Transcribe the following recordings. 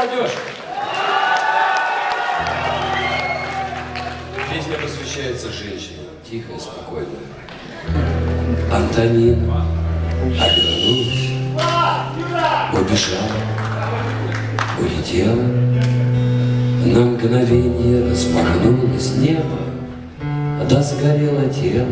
молодежь! Песня посвящается женщинам, тихая, спокойная. Антонина обернулась, убежала, улетела. На мгновение распахнулось небо, да сгорело тело.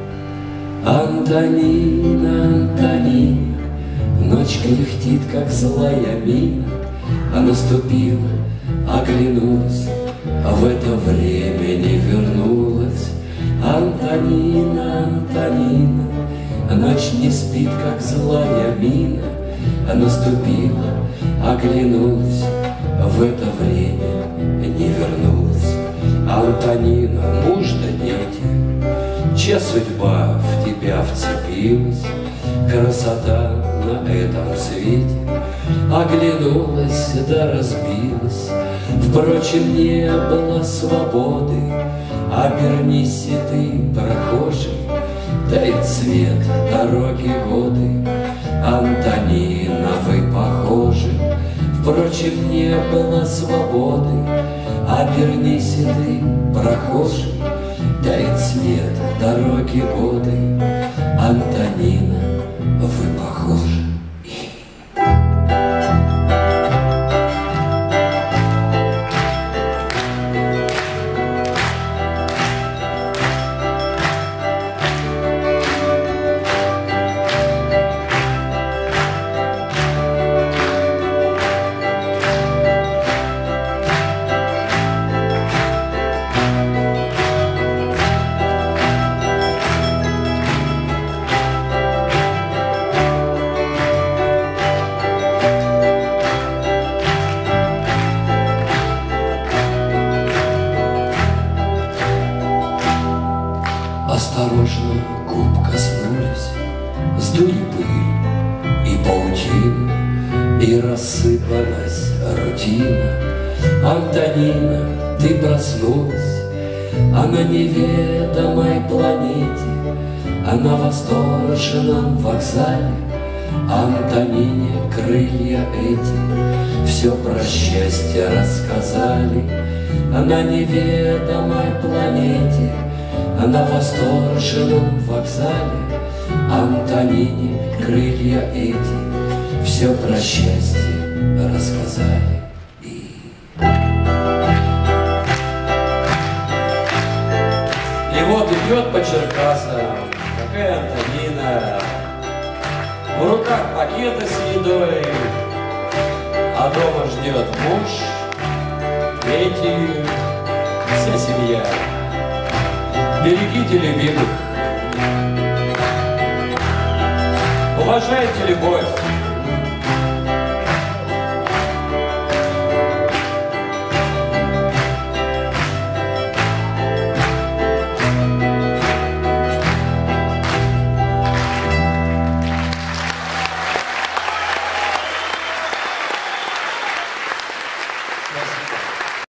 Антонина, Антонина, ночь кряхтит, как злая мина. А наступила, оглянулась, а в это время не вернулась. Антонина, Антонина, ночь не спит, как злая мина. А наступила, оглянулась, а в это время не вернулась. Антонина, муж да дети, чья судьба в тебя вцепилась? Красота на этом свете оглянулась да разбилась. Впрочем, не было свободы. Обернись и ты, прохожий, дай цвет дороги годы. Антонина, вы похожи. Впрочем, не было свободы. Обернись и ты, прохожий, дай цвет дороги годы. Антонина, вы похожи. Осторожно губ коснулись, сдули пыль и паутину, и рассыпалась рутина. Антонина, ты проснулась, а на неведомой планете, а на восторженном вокзале. Антонине крылья эти все про счастье рассказали. А на неведомой планете, а на восторженном вокзале Антонине крылья эти все про счастье рассказали. И вот идет по Черкасам какая Антонина, в руках пакеты с едой, а дома ждет муж, дети, вся семья. Берегите любимых, уважайте любовь.